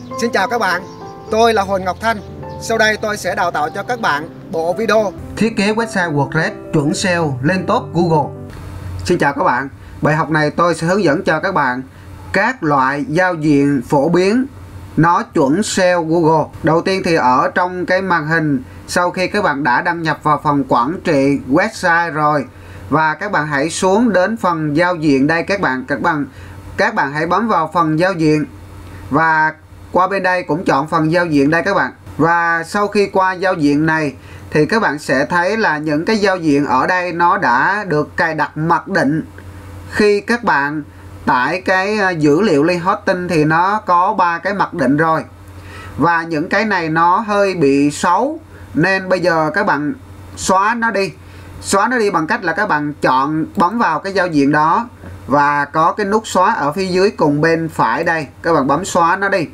Xin chào các bạn, tôi là Huỳnh Ngọc Thanh. Sau đây tôi sẽ đào tạo cho các bạn bộ video thiết kế website WordPress chuẩn SEO lên top Google. Xin chào các bạn, bài học này tôi sẽ hướng dẫn cho các bạn các loại giao diện phổ biến nó chuẩn SEO Google. Đầu tiên thì ở trong cái màn hình, sau khi các bạn đã đăng nhập vào phần quản trị website rồi, và các bạn hãy xuống đến phần giao diện đây các bạn hãy bấm vào phần giao diện và qua bên đây cũng chọn phần giao diện đây các bạn. Và sau khi qua giao diện này thì các bạn sẽ thấy là những cái giao diện ở đây nó đã được cài đặt mặc định. Khi các bạn tải cái dữ liệu link hosting thì nó có 3 cái mặc định rồi. Và những cái này nó hơi bị xấu nên bây giờ các bạn xóa nó đi. Xóa nó đi bằng cách là các bạn bấm vào cái giao diện đó và có cái nút xóa ở phía dưới cùng bên phải đây. Các bạn bấm xóa nó đi.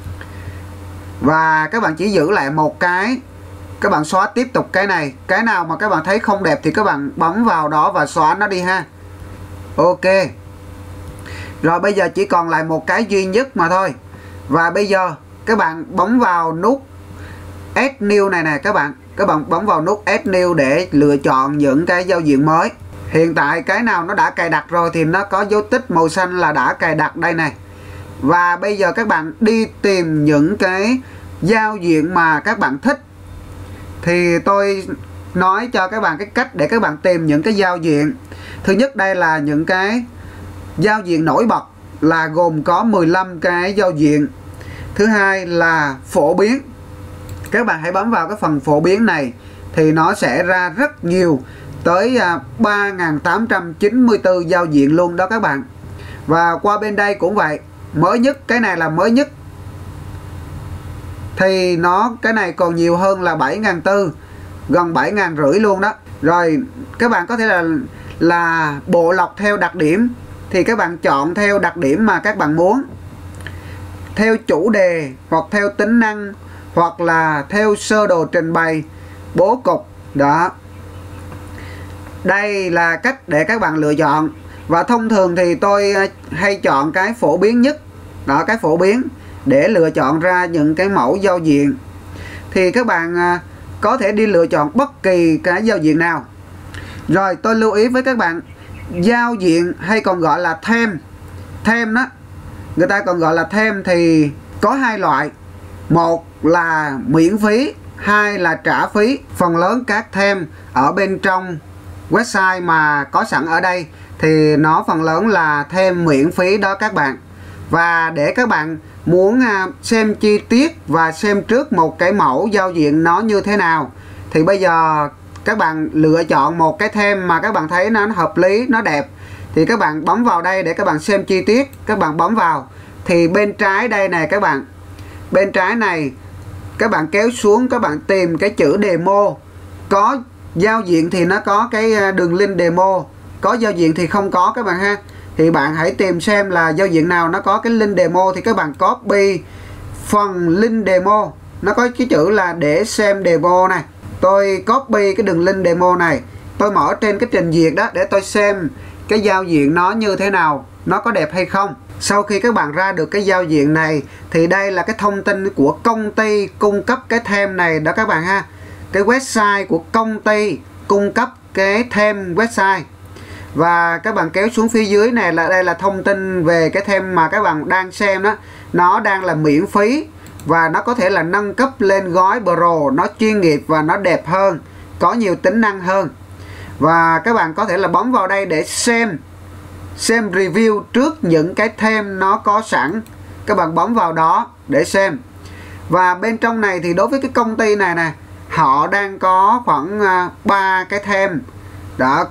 Và các bạn chỉ giữ lại một cái. Các bạn xóa tiếp tục cái này. Cái nào mà các bạn thấy không đẹp thì các bạn bấm vào đó và xóa nó đi ha. Ok. Rồi bây giờ chỉ còn lại một cái duy nhất mà thôi. Và bây giờ các bạn bấm vào nút Add New này nè các bạn. Các bạn bấm vào nút Add New để lựa chọn những cái giao diện mới. Hiện tại cái nào nó đã cài đặt rồi thì nó có dấu tích màu xanh là đã cài đặt đây này. Và bây giờ các bạn đi tìm những cái giao diện mà các bạn thích. Thì tôi nói cho các bạn cái cách để các bạn tìm những cái giao diện. Thứ nhất đây là những cái giao diện nổi bật là gồm có 15 cái giao diện. Thứ hai là phổ biến. Các bạn hãy bấm vào cái phần phổ biến này thì nó sẽ ra rất nhiều, tới 3.894 giao diện luôn đó các bạn. Và qua bên đây cũng vậy, mới nhất, cái này là mới nhất thì cái này còn nhiều hơn là 7.400, gần 7.500 luôn đó. Rồi các bạn có thể là bộ lọc theo đặc điểm thì các bạn chọn theo đặc điểm mà các bạn muốn, theo chủ đề hoặc theo tính năng hoặc là theo sơ đồ trình bày, bố cục đó. Đây là cách để các bạn lựa chọn. Và thông thường thì tôi hay chọn cái phổ biến nhất đó, cái phổ biến để lựa chọn ra những cái mẫu giao diện. Thì các bạn có thể đi lựa chọn bất kỳ cái giao diện nào. Rồi tôi lưu ý với các bạn, giao diện hay còn gọi là theme. Theme đó, người ta còn gọi là theme thì có hai loại. Một là miễn phí, hai là trả phí. Phần lớn các theme ở bên trong website mà có sẵn ở đây thì nó phần lớn là theme miễn phí đó các bạn. Và để các bạn muốn xem chi tiết và xem trước một cái mẫu giao diện nó như thế nào thì bây giờ các bạn lựa chọn một cái theme mà các bạn thấy nó hợp lý, nó đẹp thì các bạn bấm vào đây để các bạn xem chi tiết. Các bạn bấm vào thì bên trái đây này các bạn, bên trái này các bạn kéo xuống, các bạn tìm cái chữ demo. Có giao diện thì nó có cái đường link demo, có giao diện thì không có các bạn ha. Thì bạn hãy tìm xem là giao diện nào nó có cái link demo thì các bạn copy phần link demo. Nó có cái chữ là để xem demo này. Tôi copy cái đường link demo này, tôi mở trên cái trình duyệt đó để tôi xem cái giao diện nó như thế nào, nó có đẹp hay không. Sau khi các bạn ra được cái giao diện này thì đây là cái thông tin của công ty cung cấp cái theme này đó các bạn ha. Cái website của công ty cung cấp cái theme website. Và các bạn kéo xuống phía dưới này là đây là thông tin về cái theme mà các bạn đang xem đó. Nó đang là miễn phí và nó có thể là nâng cấp lên gói Pro, nó chuyên nghiệp và nó đẹp hơn, có nhiều tính năng hơn. Và các bạn có thể là bấm vào đây để xem review trước những cái theme nó có sẵn. Các bạn bấm vào đó để xem. Và bên trong này thì đối với cái công ty này nè, họ đang có khoảng 3 cái theme đó.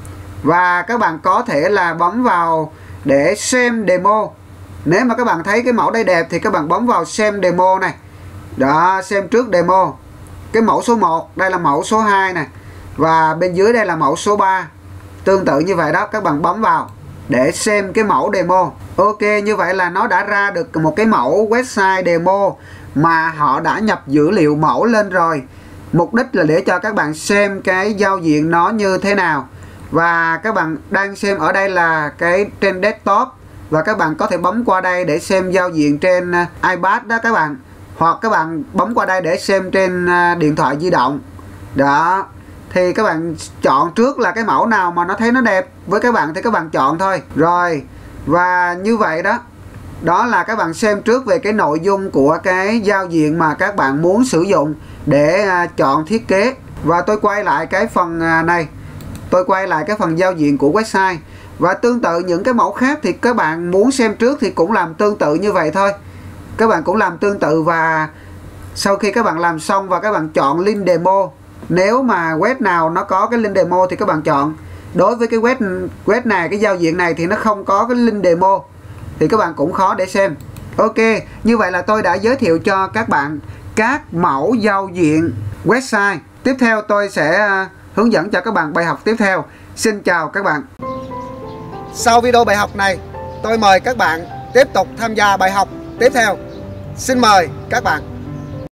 Và các bạn có thể là bấm vào để xem demo. Nếu mà các bạn thấy cái mẫu đây đẹp thì các bạn bấm vào xem demo này. Đó, xem trước demo. Cái mẫu số 1, đây là mẫu số 2 này. Và bên dưới đây là mẫu số 3. Tương tự như vậy đó, các bạn bấm vào để xem cái mẫu demo. Ok, như vậy là nó đã ra được một cái mẫu website demo mà họ đã nhập dữ liệu mẫu lên rồi. Mục đích là để cho các bạn xem cái giao diện nó như thế nào. Và các bạn đang xem ở đây là cái trên desktop và các bạn có thể bấm qua đây để xem giao diện trên iPad đó các bạn, hoặc các bạn bấm qua đây để xem trên điện thoại di động. Đó, thì các bạn chọn trước là cái mẫu nào mà nó thấy nó đẹp với các bạn thì các bạn chọn thôi. Rồi, và như vậy đó, đó là các bạn xem trước về cái nội dung của cái giao diện mà các bạn muốn sử dụng để chọn thiết kế. Và tôi quay lại cái phần này, tôi quay lại cái phần giao diện của website. Và tương tự những cái mẫu khác thì các bạn muốn xem trước thì cũng làm tương tự như vậy thôi. Các bạn cũng làm tương tự, và sau khi các bạn làm xong và các bạn chọn link demo, nếu mà web nào nó có cái link demo thì các bạn chọn. Đối với cái web này, cái giao diện này thì nó không có cái link demo thì các bạn cũng khó để xem. Ok, như vậy là tôi đã giới thiệu cho các bạn các mẫu giao diện website. Tiếp theo tôi sẽ hướng dẫn cho các bạn bài học tiếp theo. Xin chào các bạn. Sau video bài học này, tôi mời các bạn tiếp tục tham gia bài học tiếp theo. Xin mời các bạn.